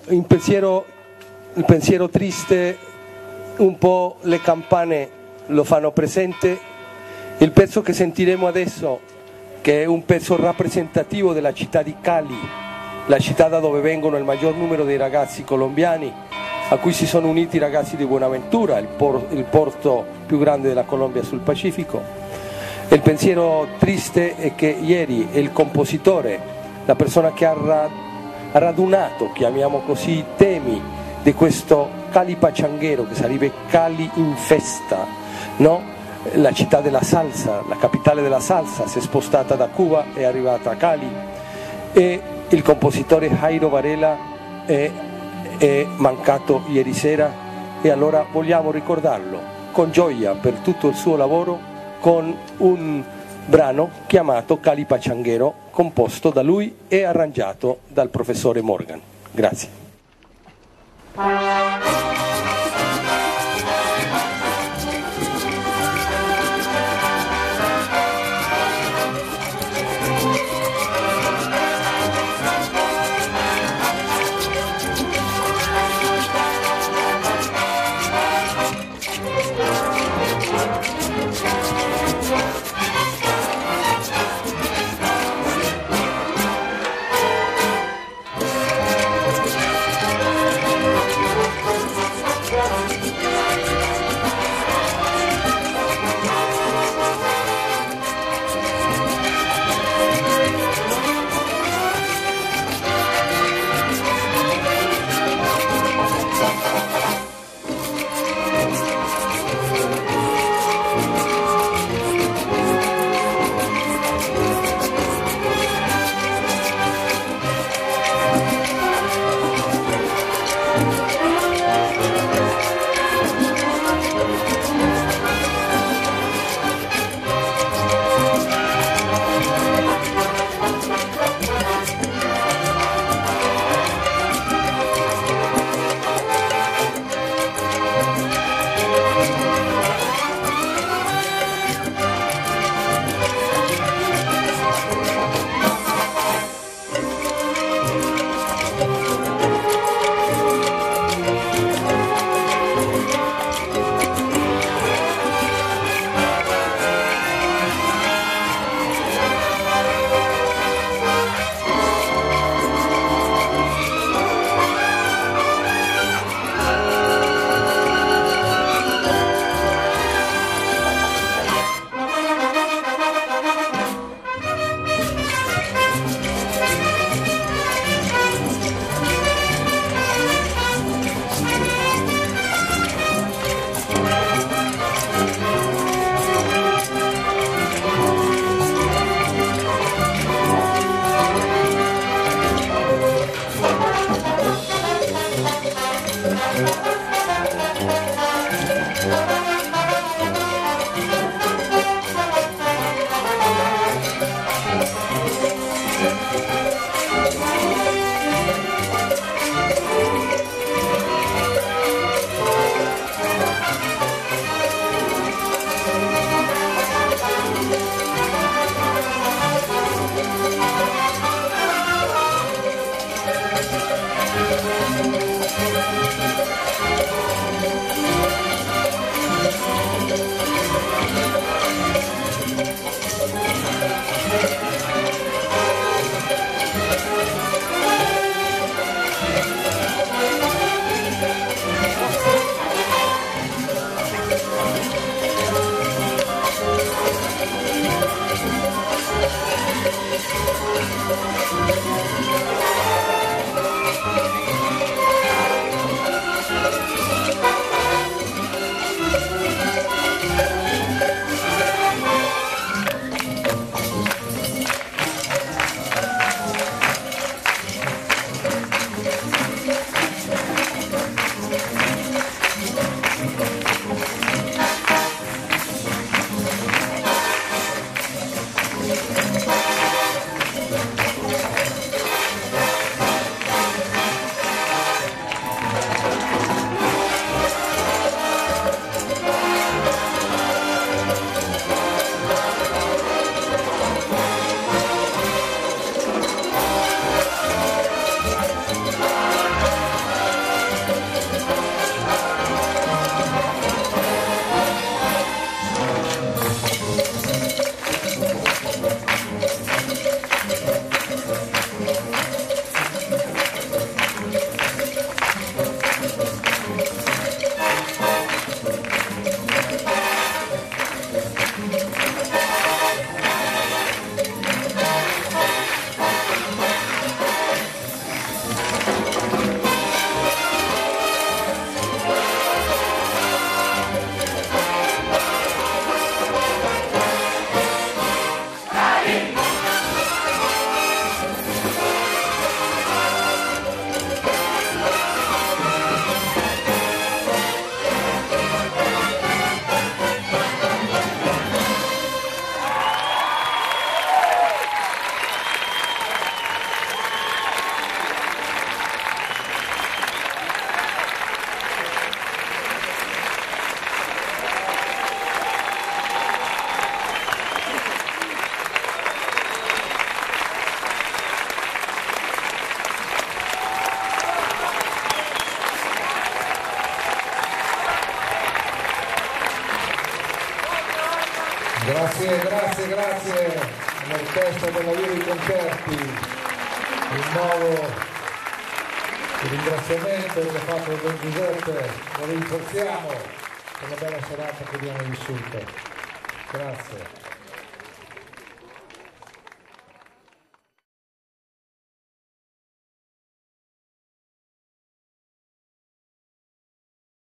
il pensiero triste, un po' le campane lo fanno presente. Il pezzo che sentiremo adesso, che è un pezzo rappresentativo della città di Cali, la città da dove vengono il maggior numero dei ragazzi colombiani, a cui si sono uniti i ragazzi di Buenaventura, il porto più grande della Colombia sul Pacifico. Il pensiero triste è che ieri il compositore, la persona che ha radunato, chiamiamo così, i temi di questo Cali pachanguero, che sarebbe Cali in festa, no? La città della salsa, la capitale della salsa, si è spostata da Cuba, è arrivata a Cali, e il compositore Jairo Varela è mancato ieri sera, e allora vogliamo ricordarlo con gioia per tutto il suo lavoro con un brano chiamato Cali pachanguero, composto da lui e arrangiato dal professore Morgan. Grazie. Grazie all'orchestra della Via dei Concerti, il nuovo ringraziamento che ha fatto il Don Giuseppe, lo ringraziamo per la bella serata che abbiamo vissuto. Grazie.